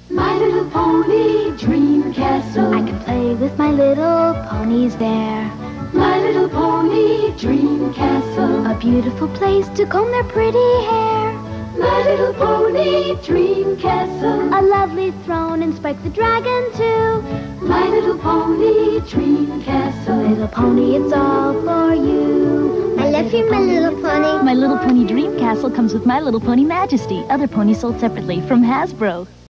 My Little Pony Dream Castle. I can play with my little ponies there. My Little Pony Dream Castle. A beautiful place to comb their pretty hair. My Little Pony Dream Castle. A lovely throne and Spike the Dragon too. My Little Pony Dream Castle. Little pony, it's all for you. I love you, My Little Pony. My Little Pony Dream Castle comes with My Little Pony Majesty. Other ponies sold separately from Hasbro.